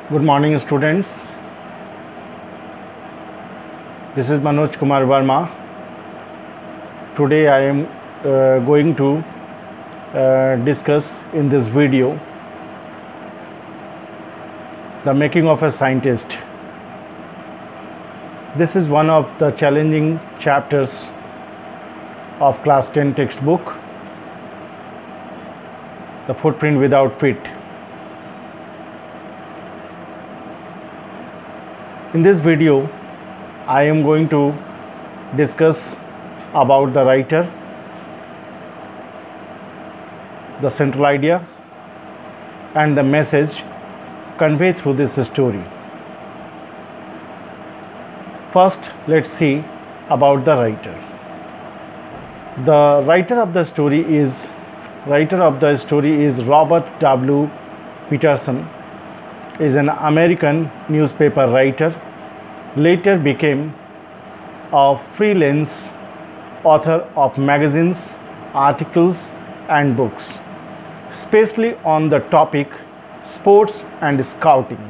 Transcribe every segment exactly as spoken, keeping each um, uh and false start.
Good morning, students. This is Manoj Kumar Verma. Today I am uh, going to uh, discuss in this video the making of a scientist. This is one of the challenging chapters of class ten textbook, The Footprint Without Feet. In this video, I am going to discuss about the writer, the central idea, and the message conveyed through this story. First, let's see about the writer. The writer of the story is writer of the story is Robert W. Peterson. Is an American newspaper writer, later became a freelance author of magazines, articles and books, especially on the topic sports and scouting.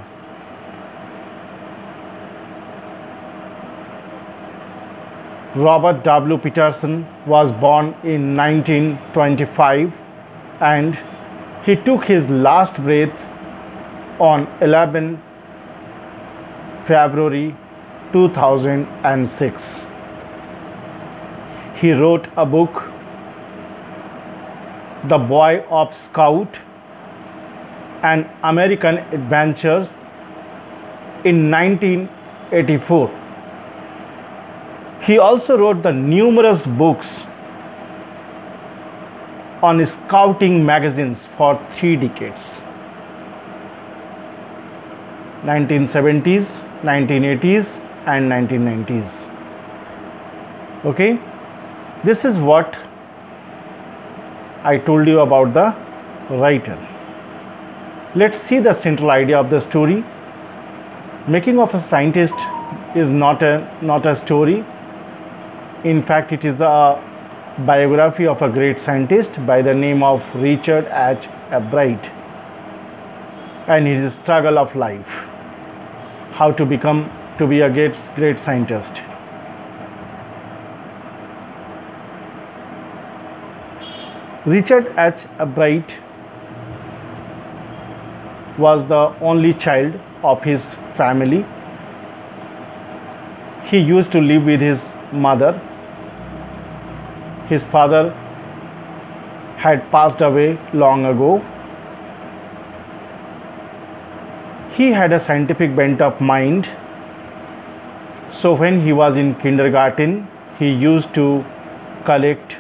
Robert W. Peterson was born in nineteen twenty-five and he took his last breath on eleventh February two thousand six. He wrote a book, The Boy of Scout and American Adventures, in nineteen eighty-four. He also wrote the numerous books on scouting magazines for three decades. nineteen seventies, nineteen eighties and nineteen nineties. Okay, this is what I told you about the writer. Let's see the central idea of the story. Making of a scientist is not a not a story. In fact, it is a biography of a great scientist by the name of Richard H. Albright and his struggle of life, how to become to be a great, great scientist. Richard H. Albright was the only child of his family. He used to live with his mother. His father had passed away long ago. He had a scientific bent of mind. So when he was in kindergarten, he used to collect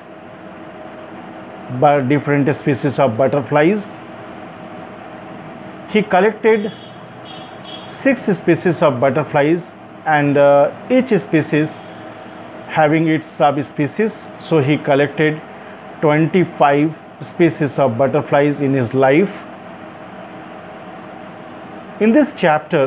different species of butterflies. He collected six species of butterflies and uh, each species having its subspecies. So he collected twenty-five species of butterflies in his life. In this chapter,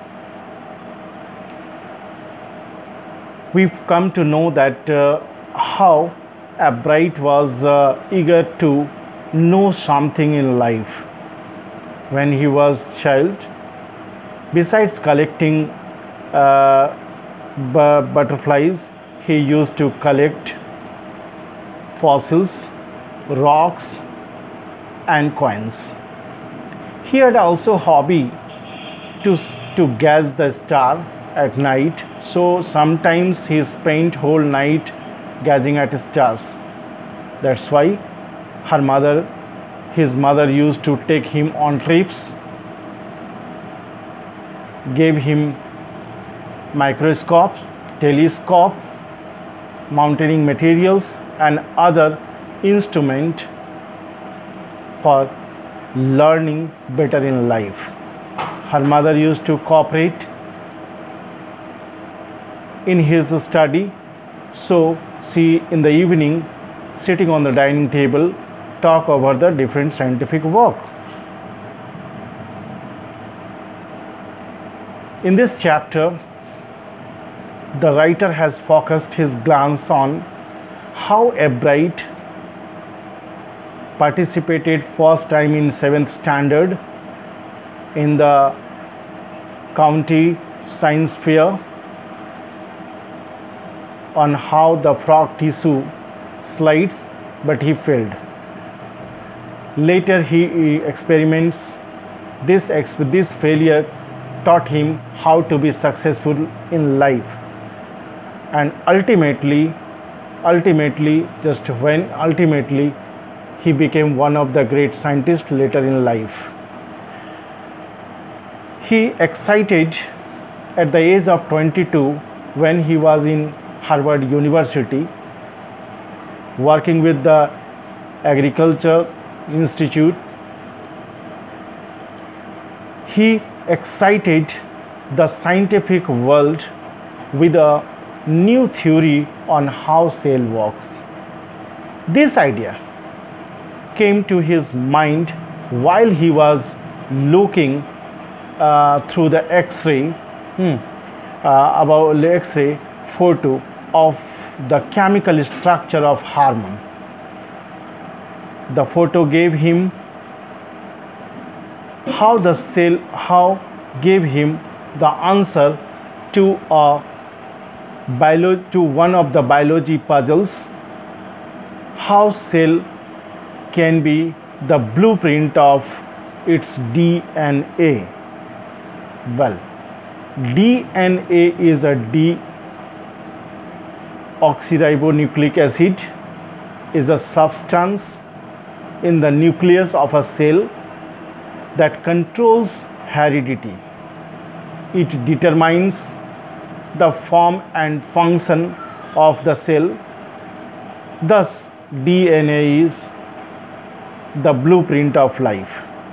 we've come to know that uh, how Albright was uh, eager to know something in life when he was child. Besides collecting uh, b- butterflies, he used to collect fossils, rocks and coins. He had also hobby to to gaze the star at night, so sometimes he spent whole night gazing at stars. That's why her mother his mother used to take him on trips, gave him microscope, telescope, mountaining materials and other instrument for learning better in life. Her mother used to cooperate in his study, so she in the evening, sitting on the dining table, talk over the different scientific work. In this chapter, the writer has focused his glance on how Albright participated first time in seventh standard in the county science fair on how the frog tissue slides, but he failed. Later he, he experiments. This, this failure taught him how to be successful in life, and ultimately ultimately just when ultimately he became one of the great scientists later in life. He excited at the age of twenty-two when he was in Harvard University working with the Agriculture Institute. He excited the scientific world with a new theory on how cell works. This idea came to his mind while he was looking uh, through the X-ray hmm, uh, about the X-ray photo of the chemical structure of hormone. The photo gave him how the cell how gave him the answer to a bio to one of the biology puzzles, how cell can be the blueprint of its D N A. Well, D N A is a deoxyribonucleic acid, is a substance in the nucleus of a cell that controls heredity. It determines the form and function of the cell. Thus, D N A is the blueprint of life.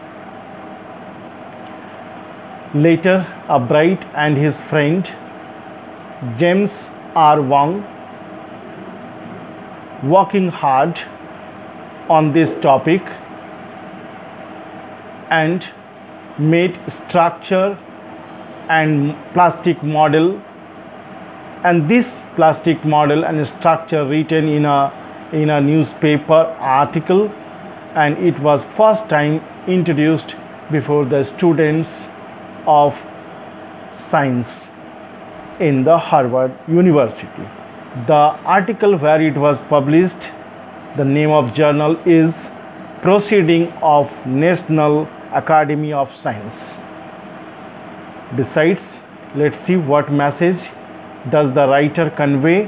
Later, a Bright and his friend James R. Wong, working hard on this topic and made structure and plastic model, and this plastic model and structure written in a in a newspaper article, and it was first time introduced before the students of science in the Harvard University. The article where it was published, the name of journal is Proceeding of National Academy of Science. Besides, let's see what message does the writer convey.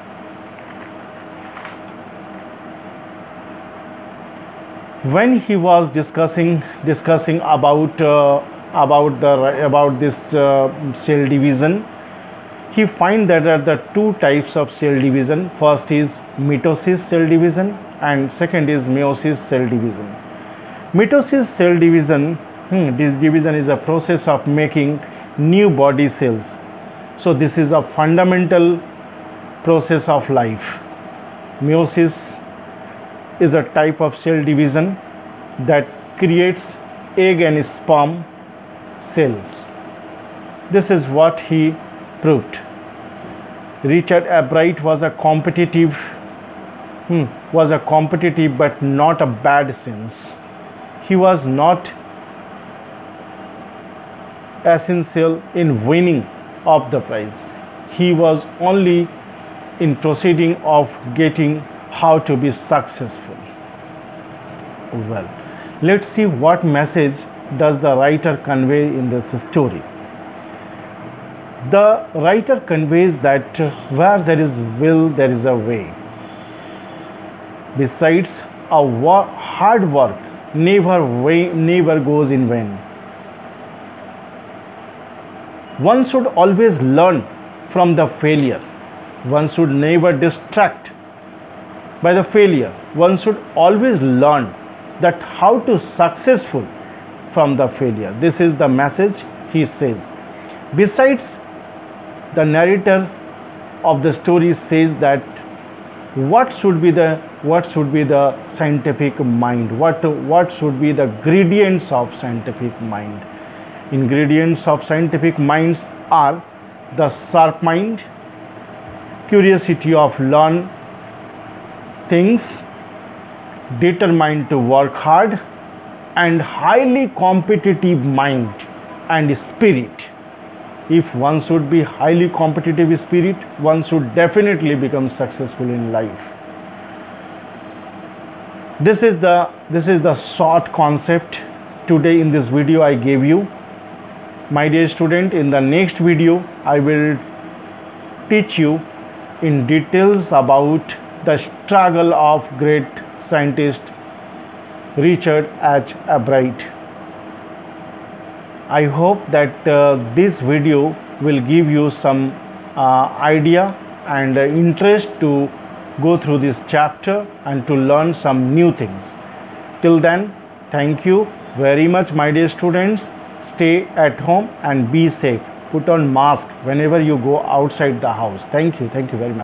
When he was discussing discussing about uh, about the about this uh, cell division, he find that there are the two types of cell division. First is mitosis cell division and second is meiosis cell division. Mitosis cell division, hmm, this division is a process of making new body cells. So this is a fundamental process of life. Meiosis is a type of cell division that creates egg and sperm cells. This is what he proved. Richard Albright was a competitive hmm, was a competitive but not a bad sense. He was not essential in winning of the prize. He was only in proceeding of getting how to be successful. Well, let's see what message does the writer convey in this story. The writer conveys that where there is will, there is a way. Besides, a work, hard work never way, never goes in vain. One should always learn from the failure. One should never distract by the failure. One should always learn that how to successful from the failure. This is the message he says. Besides, the narrator of the story says that what should be the what should be the scientific mind, what what should be the ingredients of scientific mind. Ingredients of scientific minds are the sharp mind, curiosity of learn things, determined to work hard, and highly competitive mind and spirit. if one should be highly competitive spirit, one should definitely become successful in life. This is the this is the short concept today in this video I gave you. My dear student, in the next video I will teach you in details about the struggle of great scientist Richard H. Albright. I hope that uh, this video will give you some uh, idea and uh, interest to go through this chapter and to learn some new things. Till then, thank you very much, my dear students. Stay at home and be safe. Put on mask whenever you go outside the house. Thank you. Thank you very much.